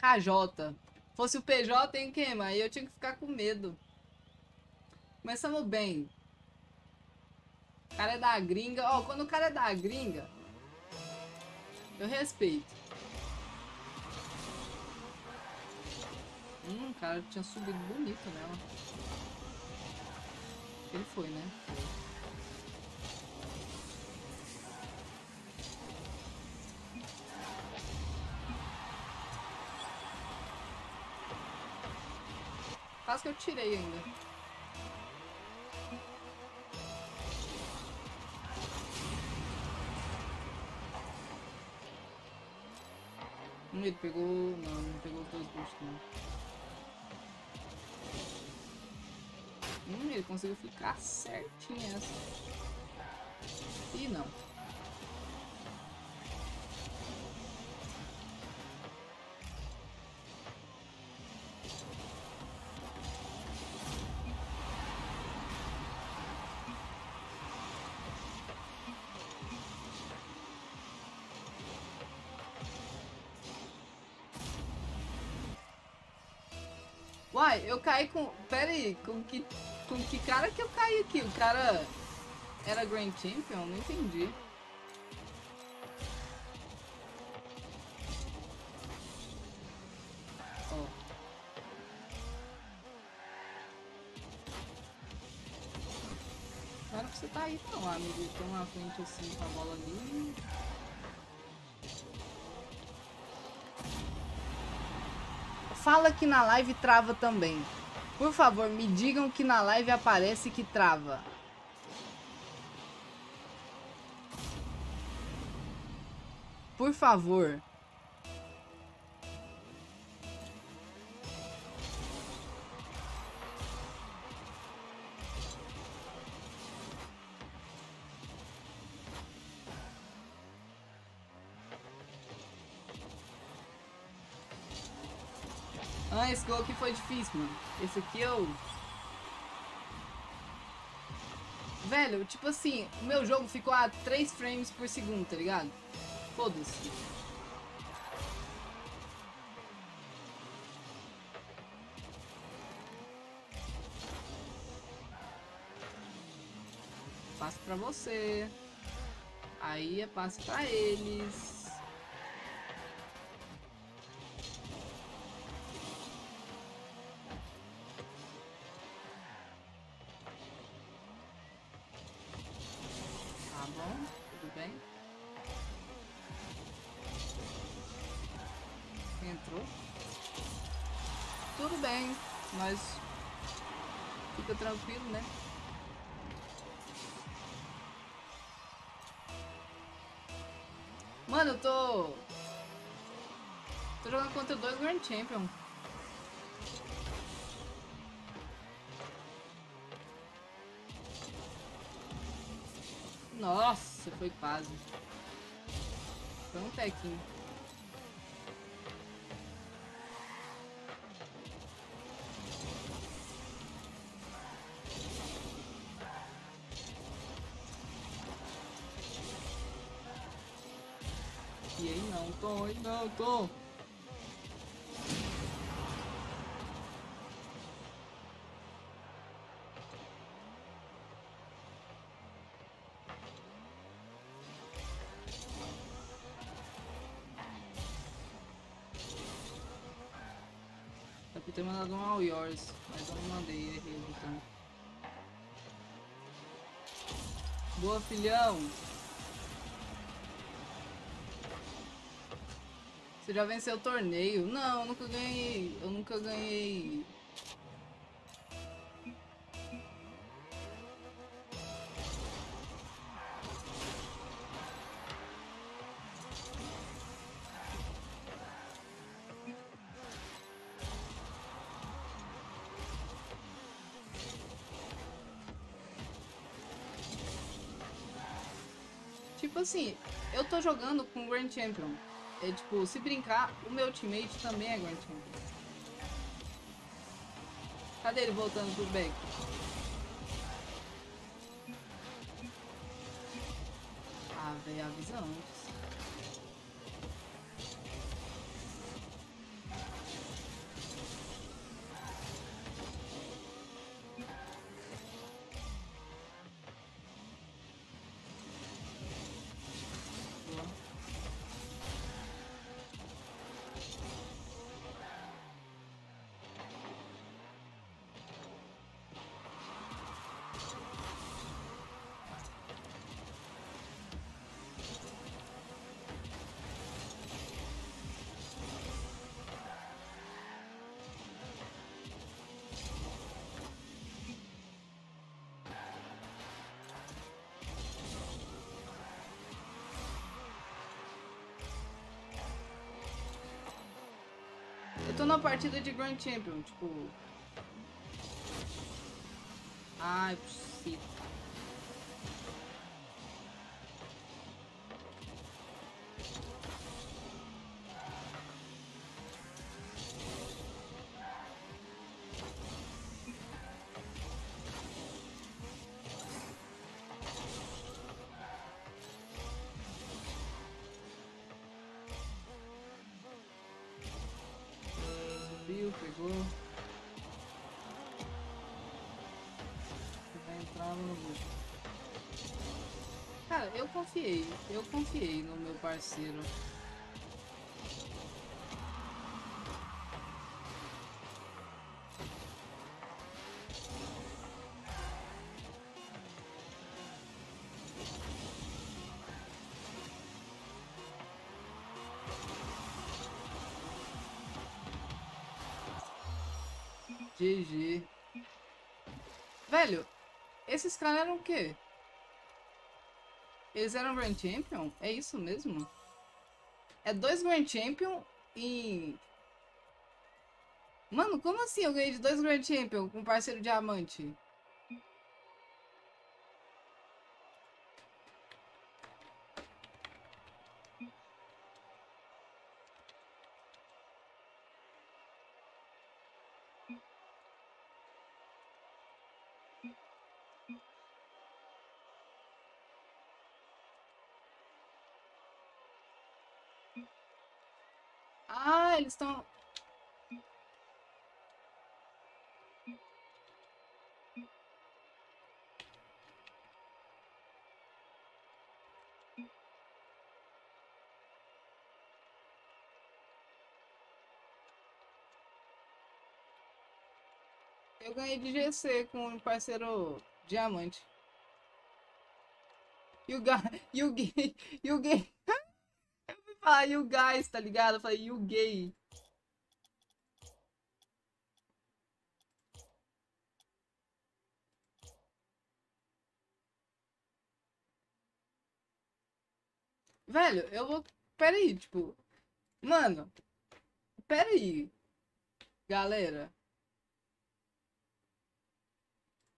KJ. Fosse o PJ, hein, queima? Aí eu tinha que ficar com medo. Começamos bem. O cara é da gringa. Ó, quando o cara é da gringa, eu respeito. O cara tinha subido bonito nela. Ele foi, né? Foi. Quase que eu tirei ainda. Ele pegou... Não pegou os dois boosts, não. Ele conseguiu ficar certinho essa. Ih, não. Uai, eu caí com... Pera aí, com que cara que eu caí aqui? O cara era Grand Champion? Não entendi. Ó. Não era pra você tá aí não, amigo. Tem uma frente assim com a bola ali. Fala que na live trava também. Por favor, me digam que na live aparece que trava. Por favor. Ah, esse gol aqui foi difícil, mano. Esse aqui eu... Velho, tipo assim, o meu jogo ficou a 3 frames por segundo, tá ligado? Foda-se. Passo pra você. Aí é passe pra eles. Tá bom, tudo bem. Entrou. Tudo bem, mas fica tranquilo, né? Mano, eu tô jogando contra 2 Grand Champion. Nossa, foi quase. Foi um tequinho. E aí não, Tom, aí não, Tom. Dá pra ter mandado um All Yours, mas eu não mandei, errei então. Boa, filhão! Você já venceu o torneio? Não, eu nunca ganhei. Eu nunca ganhei. Tipo assim, eu tô jogando com o Grand Champion. É tipo, se brincar, o meu teammate também é Grand Champion. Cadê ele voltando pro back? Ah, velho, avisa antes. Eu tô na partida de Grand Champion, tipo... Ai, possível. Subiu, pegou. Já entrava no grupo. Cara, eu confiei no meu parceiro. GG. Velho, esses caras eram o quê? Eles eram Grand Champion? É isso mesmo? É 2 Grand Champion em... Mano, como assim eu ganhei de 2 Grand Champion com um parceiro diamante? Ah, eles estão... Eu ganhei de GC com um parceiro diamante. E o gás... E o gay... E o gay... Ah, e o gás, tá ligado? Eu falei, e o gay? Velho, eu vou... Pera aí, tipo... Mano, pera aí, galera.